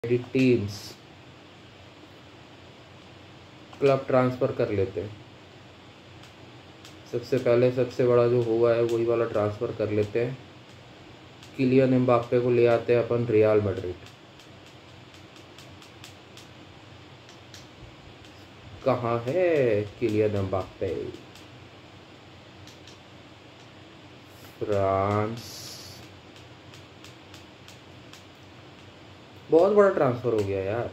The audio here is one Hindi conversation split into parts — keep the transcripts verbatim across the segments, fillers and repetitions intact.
टीम्स क्लब ट्रांसफ़र कर लेते हैं। सबसे पहले सबसे बड़ा जो हुआ है वही वाला ट्रांसफ़र कर लेते हैं। किलियन एम्बाप्पे को ले आते हैं अपन रियल मैड्रिड। कहाँ है किलियन एम्बाप्पे? फ्रांस। बहुत बड़ा ट्रांसफ़र हो गया यार।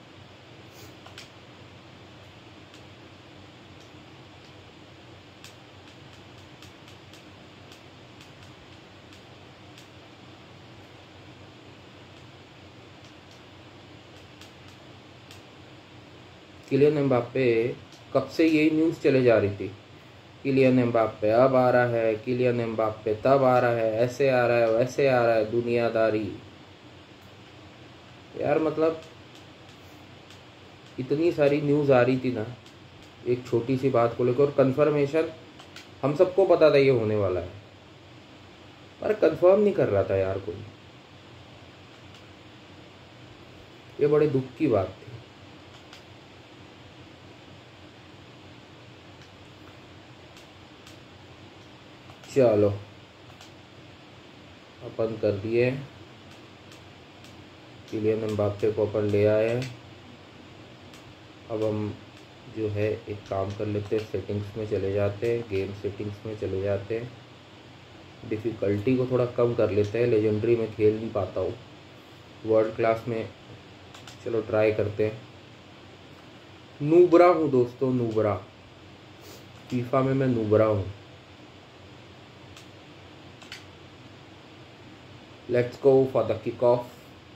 किलियन एम्बाप्पे कब से यही न्यूज़ चले जा रही थी, किलियन एम्बाप्पे अब आ रहा है, किलियन एम्बाप्पे तब आ रहा है, ऐसे आ रहा है, वैसे आ रहा है, दुनियादारी यार। मतलब इतनी सारी न्यूज़ आ रही थी ना एक छोटी सी बात को लेकर, और कंफर्मेशन हम सबको पता था ये होने वाला है, पर कंफर्म नहीं कर रहा था यार कोई। ये बड़े दुख की बात थी। चलो अपन कर दिए, किलियन एम्बाप्पे को अपन ले आए। अब हम जो है एक काम कर लेते हैं, सेटिंग्स में चले जाते हैं, गेम सेटिंग्स में चले जाते हैं, डिफ़िकल्टी को थोड़ा कम कर लेते हैं। लेजेंडरी में खेल नहीं पाता हूँ, वर्ल्ड क्लास में चलो ट्राई करते हैं। नूबरा हूँ दोस्तों, नूबरा। फीफा में मैं नूबरा हूँ। Let's go for the kick off.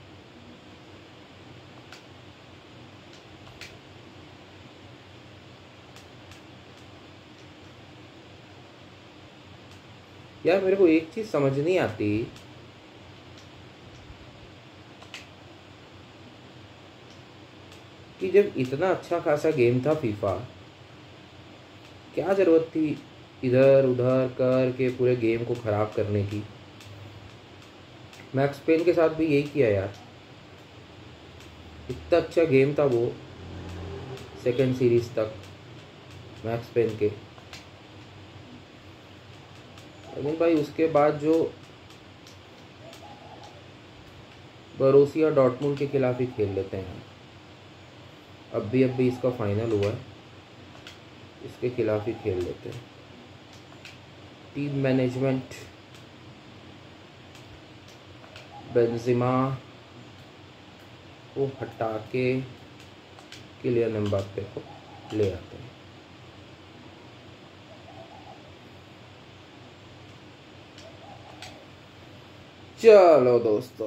यार मेरे को एक चीज समझ नहीं आती, कि जब इतना अच्छा खासा गेम था फीफा, क्या जरूरत थी इधर उधर करके पूरे गेम को खराब करने की। मैक्स पेन के साथ भी यही किया यार। इतना अच्छा गेम था वो सेकंड सीरीज तक मैक्स पेन के, लेकिन भाई उसके बाद जो बोरुसिया डॉर्टमुंड के खिलाफ ही खेल लेते हैं। अब भी अब भी इसका फाइनल हुआ है, इसके खिलाफ ही खेल लेते हैं। टीम मैनेजमेंट, बेंजिमा को हटा के किलियन एम्बाप्पे को ले आते हैं। चलो दोस्तों,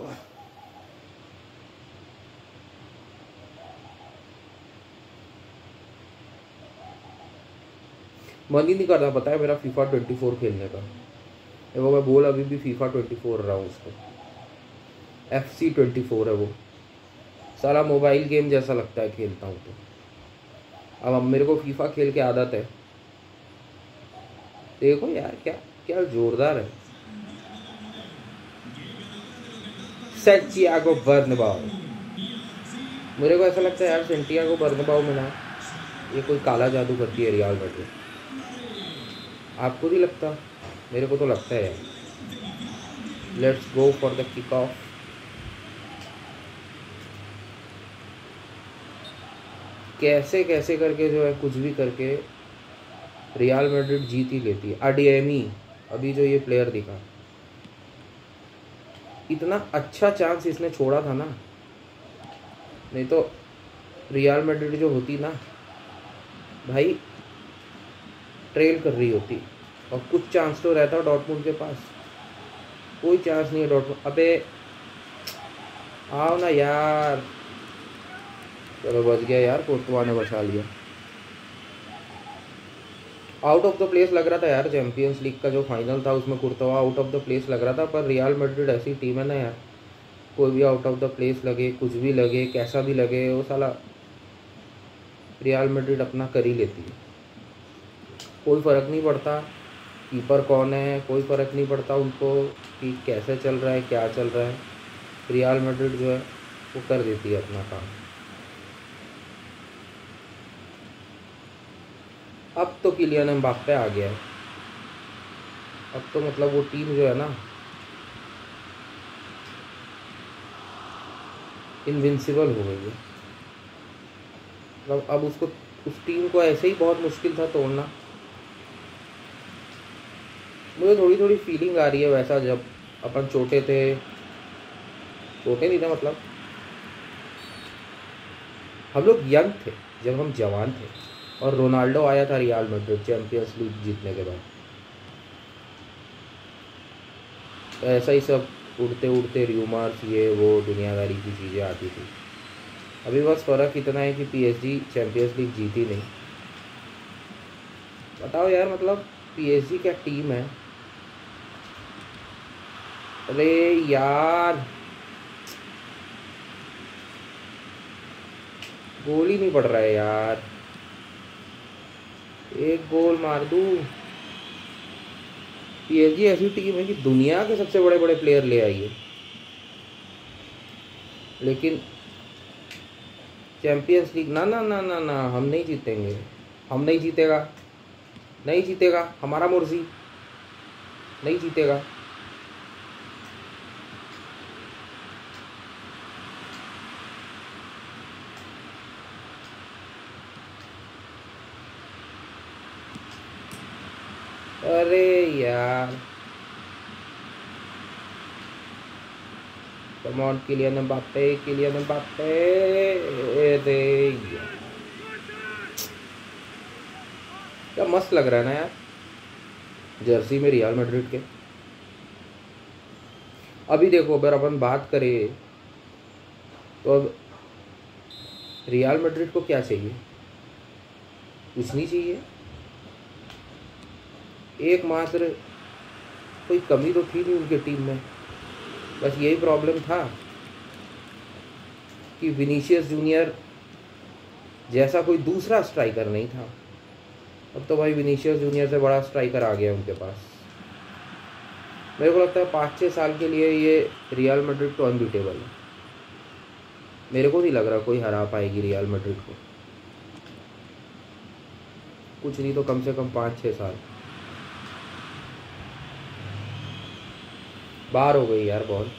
मन ही नहीं करता पता है मेरा फीफा ट्वेंटी फोर खेलने का। वो मैं बोल अभी भी फीफा ट्वेंटी फोर रहा हूँ उसको, एफ सी ट्वेंटी फोर है वो। सारा मोबाइल गेम जैसा लगता है खेलता हूँ तो। अब अब मेरे को फीफा खेल के आदत है। देखो यार क्या क्या जोरदार है। सैंटियागो बर्नबाओ, मेरे को ऐसा लगता है यार सैंटियागो बर्नबाओ में ना ये कोई काला जादू करती है रियल मैड्रिड। आपको नहीं लगता? मेरे को तो लगता है यार। Let's go for the kick off. कैसे कैसे करके जो है कुछ भी करके रियल मैड्रिड जीत ही लेती है। अडिएमी अभी जो ये प्लेयर दिखा, इतना अच्छा चांस इसने छोड़ा था ना, नहीं तो रियल मैड्रिड जो होती ना भाई ट्रेल कर रही होती, और कुछ चांस तो रहता डॉर्टमुंड के पास। कोई चांस नहीं है डॉर्टमुंड। अबे आओ ना यार। चलो बच गया यार, कोर्तवा ने बचा लिया। आउट ऑफ द प्लेस लग रहा था यार। चैंपियंस लीग का जो फाइनल था उसमें Courtois out of the place लग रहा था, पर रियल मैड्रिड ऐसी टीम है ना यार, कोई भी आउट ऑफ द प्लेस लगे, कुछ भी लगे, कैसा भी लगे, वो साला रियल मैड्रिड अपना कर ही लेती है। कोई फ़र्क नहीं पड़ता कीपर कौन है, कोई फ़र्क नहीं पड़ता उनको कि कैसे चल रहा है, क्या चल रहा है। रियल मैड्रिड जो है वो कर देती है अपना काम। अब तो किलियन एम्बाप्पे आ गया है, अब तो मतलब वो टीम जो है ना इनविंसिबल हो गई है। मतलब अब उसको, उस टीम को ऐसे ही बहुत मुश्किल था तोड़ना। मुझे थोड़ी थोड़ी फीलिंग आ रही है वैसा जब अपन छोटे थे, छोटे नहीं थे मतलब हम लोग यंग थे, जब हम जवान थे और रोनाल्डो आया था रियल मैड्रिड चैंपियंस लीग जीतने के बाद। तो ऐसा ही सब उड़ते उड़ते र्यूमर्स ये वो दुनियादारी की चीज़ें आती थी। अभी बस फ़र्क इतना है कि पीएसजी चैंपियंस लीग जीती नहीं। बताओ यार, मतलब पीएसजी क्या टीम है। अरे यार गोल ही नहीं पड़ रहा है यार, एक गोल मार दूं। पीएसजी ऐसी टीम है कि दुनिया के सबसे बड़े बड़े प्लेयर ले आई है, लेकिन चैंपियंस लीग ना ना ना ना ना हम नहीं जीतेंगे, हम नहीं जीतेगा, नहीं जीतेगा, हमारा मुर्जी नहीं जीतेगा। अरे यार come on Kylian Mbappe, Kylian Mbappe. अरे यार क्या मस्त लग रहा है ना यार जर्सी में रियल मैड्रिड के। अभी देखो अगर अपन बात करें तो अब रियल मैड्रिड को क्या चाहिए, कुछ नहीं चाहिए। एकमात्र कोई कमी तो थी नहीं उनके टीम में, बस यही प्रॉब्लम था कि विनीशियस जूनियर जैसा कोई दूसरा स्ट्राइकर नहीं था। अब तो भाई विनीशियस जूनियर से बड़ा स्ट्राइकर आ गया उनके पास। मेरे को लगता है पाँच छः साल के लिए ये रियल मैड्रिड तो अनबीटेबल है। मेरे को नहीं लग रहा कोई हरा पाएगी रियल मैड्रिड को, कुछ नहीं तो कम से कम पाँच छः साल। बाहर हो गई यार बॉल।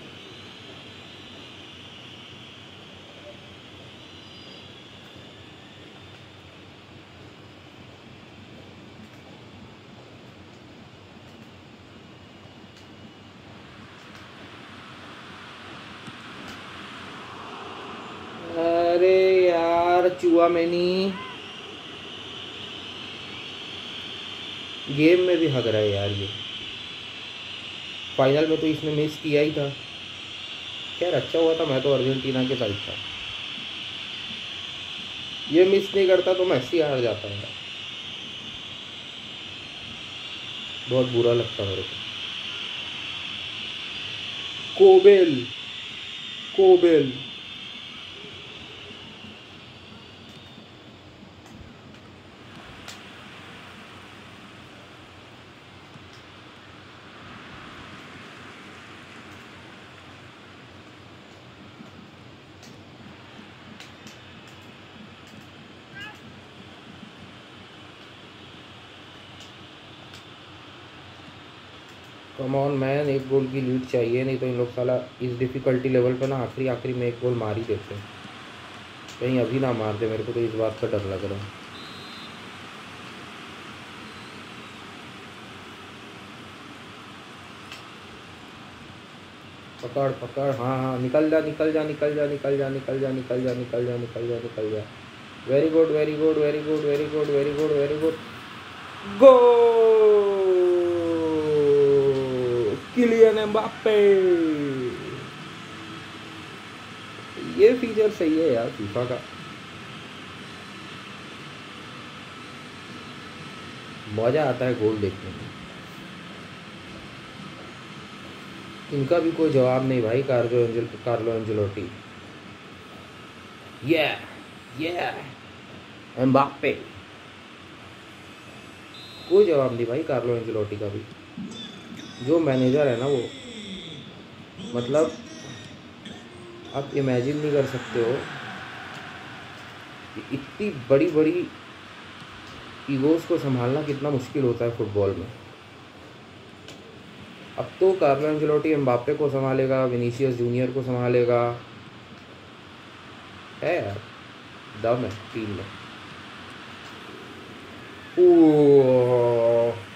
अरे यार चुआ मैनी गेम में भी हग रहा है यार ये। फाइनल में तो इसने मिस किया ही था। खैर अच्छा हुआ था, मैं तो अर्जेंटीना के साइड था। ये मिस नहीं करता तो मैसी हार जाता है। बहुत बुरा लगता मेरे को। कोबेल कोबेल कम ऑन मैन, एक गोल की लीड चाहिए, नहीं तो इन लोग साला इस डिफ़िकल्टी लेवल पे ना आखिरी आखिरी में एक गोल मार ही देते हैं। कहीं अभी ना मार दे, मेरे को तो इस बात का डर लग रहा है। पकड़ पकड़, हाँ हाँ निकल जा निकल जा निकल जा निकल जा निकल जा निकल जा निकल जा निकल जा निकल जा। Very good very good very good very good very good very good. Goal Kylian Mbappe. ये फीचर सही है यार फीफा का, मजा आता है गोल देखने में। इनका भी कोई जवाब नहीं भाई, कार्लो एंजल कार्लो एंजेलोटी। ये ये एम्बाप्पे, कोई जवाब नहीं भाई कार्लो एंजेलोटी का भी। जो मैनेजर है ना वो, मतलब आप इमेजिन नहीं कर सकते हो कि इतनी बड़ी बड़ी ईगोज़ को संभालना कितना मुश्किल होता है फुटबॉल में। अब तो कार्लो एंcelotti एम्बाप्पे को संभालेगा, विनीसियस जूनियर को संभालेगा, है यार दम है टीम में। Oh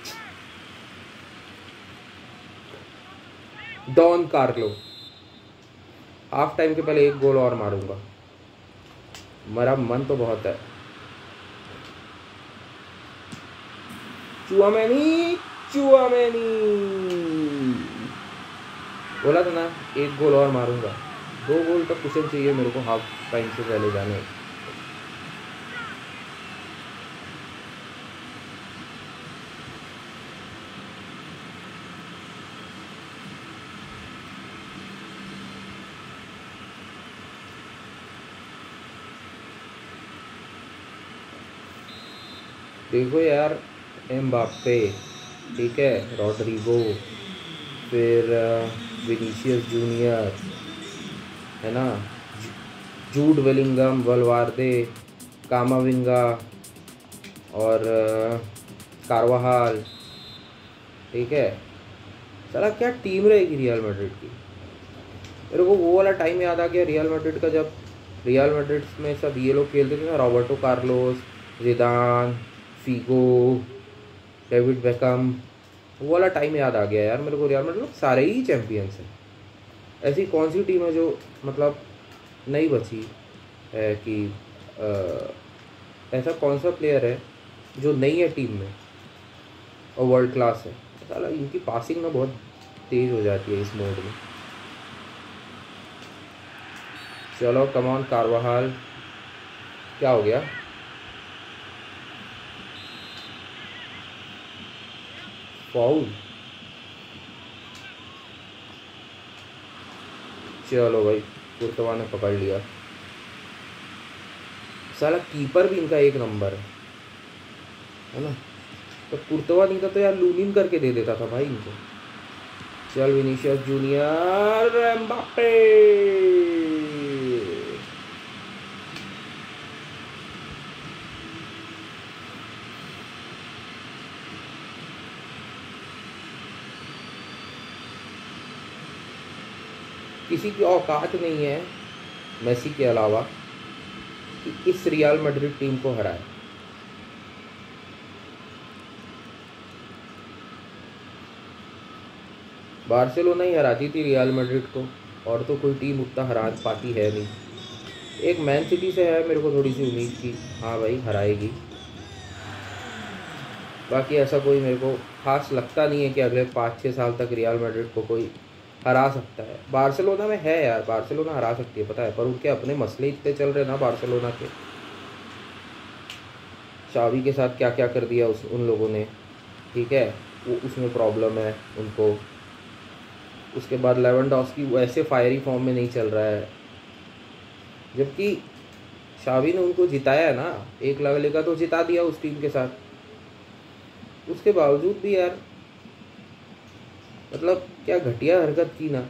Don Carlo, half time के पहले एक गोल और मारूंगा, मेरा मन तो बहुत है। चुआमेनी चुआमेनी बोला था ना एक गोल और मारूंगा, दो गोल तक कुछ चाहिए मेरे को हाफ टाइम से पहले जाने। देखो यार एम्बाप्पे, ठीक है, रॉड्रिगो, फिर विनीसियस जूनियर, है ना, जूड बेलिंगम, वलवार्दे, कामाविंगा और कारवाहाल, ठीक है। साला क्या टीम रहेगी रियल मैड्रिड की। मेरे को वो वाला टाइम याद आ गया रियल मैड्रिड का, जब रियल मैड्रिड में सब ये लोग खेलते थे ना, Roberto Carlos, Zidane, Figo, David Beckham, वो वाला टाइम याद आ गया यार मेरे को। रियल मैड्रिड सारे ही चैंपियंस हैं। ऐसी कौन सी टीम है जो मतलब नहीं बची है कि आ, ऐसा कौन सा प्लेयर है जो नहीं है टीम में और वर्ल्ड क्लास है। साला इनकी पासिंग ना बहुत तेज़ हो जाती है इस मोड में। चलो कम ऑन कारवाहाल, क्या हो गया? फाउल। चलो भाई कुर्तवा ने पकड़ लिया। साला कीपर भी इनका एक नंबर है, है ना। तो कुर्तवा नहीं था तो यार लूनिन करके दे देता था भाई इनको। चल विनीसियस जूनियर, एम्बाप्पे, किसी की औकात नहीं है मेसी के अलावा कि इस रियल मैड्रिड टीम को हराए। बार्सिलोना ही हराती थी रियल मैड्रिड को, और तो कोई टीम उतना हरा पाती है नहीं। एक मैन सिटी से है मेरे को थोड़ी सी उम्मीद की, हाँ भाई हराएगी, बाकी ऐसा कोई मेरे को खास लगता नहीं है कि अगले पाँच छः साल तक रियल मैड्रिड को कोई हरा सकता है। बार्सिलोना में है यार, बार्सिलोना हरा सकती है पता है, पर उनके अपने मसले इतने चल रहे ना बार्सिलोना के। शावी के साथ क्या क्या कर दिया उस उन लोगों ने, ठीक है, वो उसमें प्रॉब्लम है उनको। उसके बाद लेवेंडोव्स्की वैसे फायरी फॉर्म में नहीं चल रहा है, जबकि शावी ने उनको जिताया है ना, एक लगले का तो जिता दिया उस टीम के साथ। उसके बावजूद भी यार मतलब क्या घटिया हरकत की ना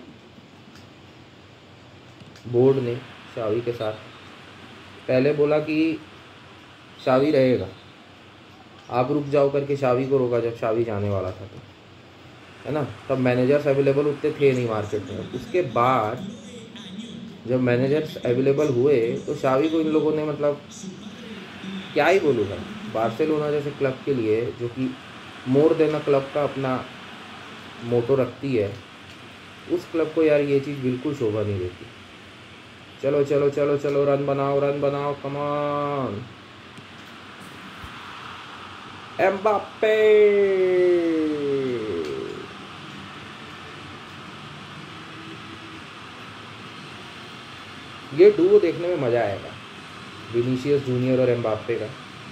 बोर्ड ने शावी के साथ। पहले बोला कि शावी रहेगा, आप रुक जाओ करके शावी को रोका जब शावी जाने वाला था तो, है ना। तब मैनेजर्स अवेलेबल उतने थे नहीं मार्केट में। उसके बाद जब मैनेजर्स अवेलेबल हुए तो शावी को इन लोगों ने मतलब क्या ही बोलूँगा, बार्सिलोना जैसे क्लब के लिए जो कि मोर देन अ क्लब का अपना मोटो रखती है, उस क्लब को यार ये चीज़ बिल्कुल शोभा नहीं देती। चलो चलो चलो चलो रन बनाओ रन बनाओ, कम ऑन एम्बाप्पे। ये डुओ देखने में मज़ा आएगा, विनीसियस जूनियर और एम्बाप्पे का।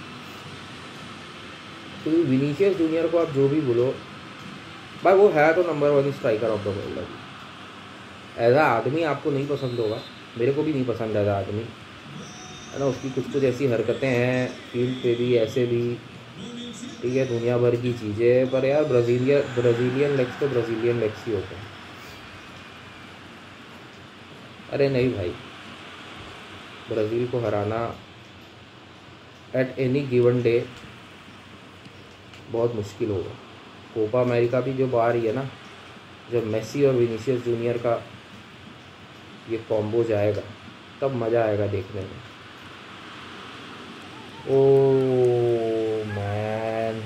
तो विनीसियस जूनियर को आप जो भी बोलो भाई, वो है तो number one striker of the world. As a आदमी आपको नहीं पसंद होगा, मेरे को भी नहीं पसंद एज आ आदमी, है ना। उसकी कुछ कुछ ऐसी हरकतें हैं फील्ड पे भी, ऐसे भी, ठीक है, दुनिया भर की चीज़ें, पर यार ब्राज़ीलियन ब्राज़ीलियन लेग्स तो ब्राज़ीलियन लेग्स ही होते हैं। अरे नहीं भाई, ब्राज़ील को हराना एट एनी गिवन डे बहुत मुश्किल होगा। कोपा अमेरिका भी जो आ रही है ना, जब मेसी और विनीसियस जूनियर का ये कॉम्बो जाएगा तब मज़ा आएगा देखने में। Oh man,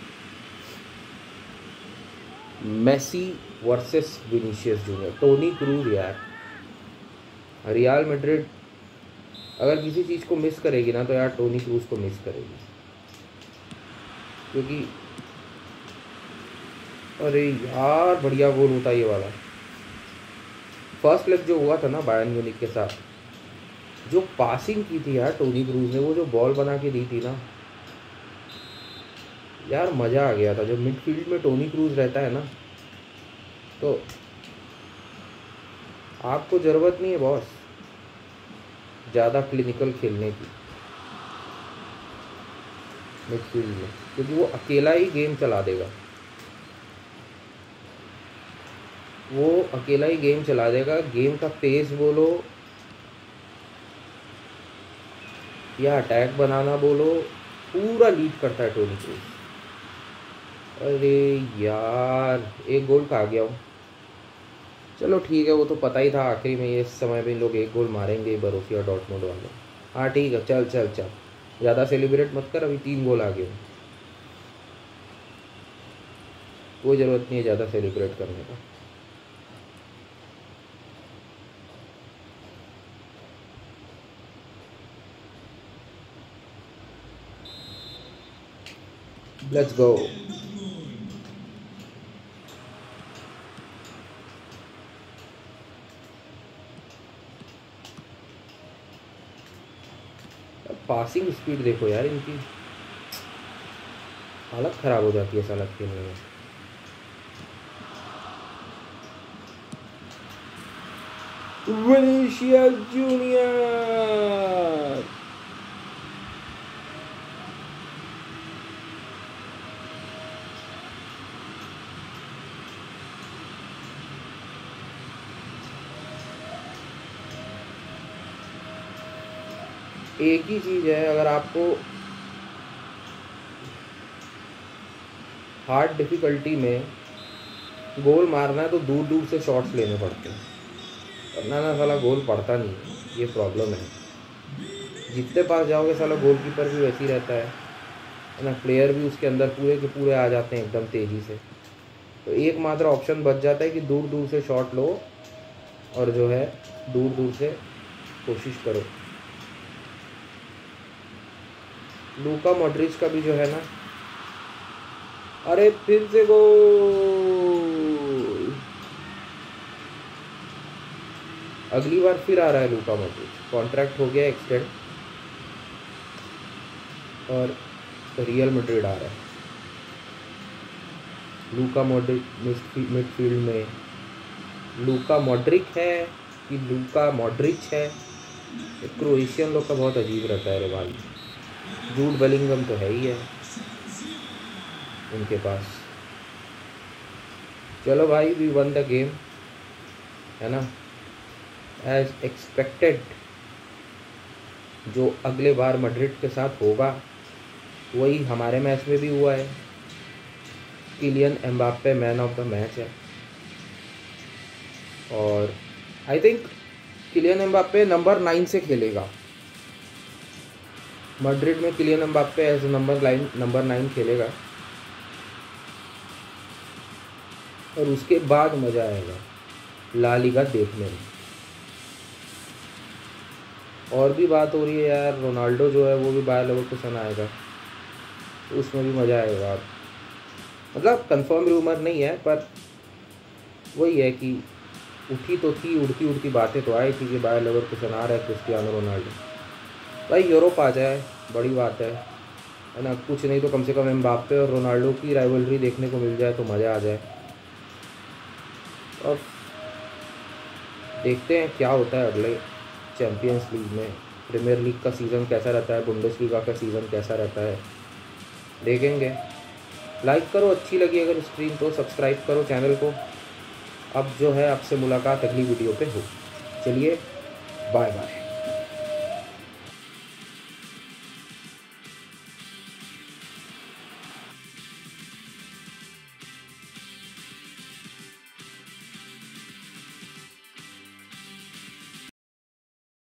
Messi versus Vinicius junior, Toni Kroos यार। रियल मैड्रिड अगर किसी चीज़ को मिस करेगी ना तो यार टोनी क्रूज को मिस करेगी, क्योंकि अरे यार बढ़िया गोल होता ये वाला। फर्स्ट लेग जो हुआ था ना बायर्न म्यूनिख के साथ, जो पासिंग की थी यार टोनी क्रूज ने, वो जो बॉल बना के दी थी ना यार, मज़ा आ गया था। जब मिडफील्ड में टोनी क्रूज रहता है ना तो आपको ज़रूरत नहीं है बॉस ज़्यादा क्लिनिकल खेलने की मिडफील्ड में, क्योंकि वो अकेला ही गेम चला देगा। वो अकेला ही गेम चला देगा। गेम का पेस बोलो या अटैक बनाना बोलो, पूरा लीड करता है टोनी क्रूज। अरे यार एक गोल खा गया हूँ। चलो ठीक है, वो तो पता ही था आखिरी में ये समय में लोग एक गोल मारेंगे बोरुसिया डॉर्टमुंड वाले। हाँ ठीक है, चल चल चल, ज़्यादा सेलिब्रेट मत कर, अभी तीन गोल आ गए। कोई ज़रूरत नहीं है ज़्यादा सेलिब्रेट करने का। Let's go. पासिंग स्पीड देखो यार इनकी, हालत ख़राब हो जाती है साला खेलने में। विनीसियस जूनियर, एक ही चीज़ है, अगर आपको हार्ड डिफ़िकल्टी में गोल मारना है तो दूर दूर से शॉट्स लेने पड़ते हैं, वरना ना साला गोल पड़ता नहीं है। ये प्रॉब्लम है। जितने पास जाओगे साला गोलकीपर भी वैसे ही रहता है ना, प्लेयर भी उसके अंदर पूरे के पूरे आ जाते हैं एकदम तेज़ी से। तो एकमात्र ऑप्शन बच जाता है कि दूर दूर से शॉट लो और जो है दूर दूर से कोशिश करो। लूका मॉड्रिच का भी जो है ना, अरे फिर से गोल, अगली बार फिर आ रहा है लूका मॉड्रिच। कॉन्ट्रैक्ट हो गया एक्सटेंड और रियल मैड्रिड आ रहा है। लूका मॉड्रिच मिडफील्ड में, लूका मॉड्रिक है कि लूका मॉड्रिच है, क्रोएशियन लोग का बहुत अजीब रहता है रे भाई। जूड बेलिंगम तो है ही है उनके पास। चलो भाई, वी वन द गेम, है ना, एज एक्सपेक्टेड। जो अगले बार मैड्रिड के साथ होगा वही हमारे मैच में भी हुआ है। Kylian Mbappe man of the match है, और I think Kylian Mbappe number nine से खेलेगा। मैड्रिड में Kylian Mbappe as number nine number nine खेलेगा, और उसके बाद मज़ा आएगा ला लीगा देखने में। और भी बात हो रही है यार, रोनाल्डो जो है वो भी बायर लेवरकुसेन आएगा, तो उसमें भी मज़ा आएगा। मतलब कंफर्म रूमर नहीं है, पर वही है कि उठी तो थी, उड़ती उड़ती बातें तो आई थी कि बायर लेवरकुसेन आ रहा है क्रिस्टियानो रोनाल्डो। भाई यूरोप आ जाए बड़ी बात है है ना, कुछ नहीं तो कम से कम एम्बाप्पे और रोनाल्डो की राइवलरी देखने को मिल जाए तो मज़ा आ जाए। और देखते हैं क्या होता है अगले चैम्पियंस लीग में। प्रीमियर लीग का सीज़न कैसा रहता है, बुंडेसलीगा का सीज़न कैसा रहता है, देखेंगे। लाइक करो अच्छी लगी अगर स्ट्रीम तो, सब्सक्राइब करो चैनल को। अब जो है आपसे मुलाकात अगली वीडियो पे हो। चलिए बाय बाय।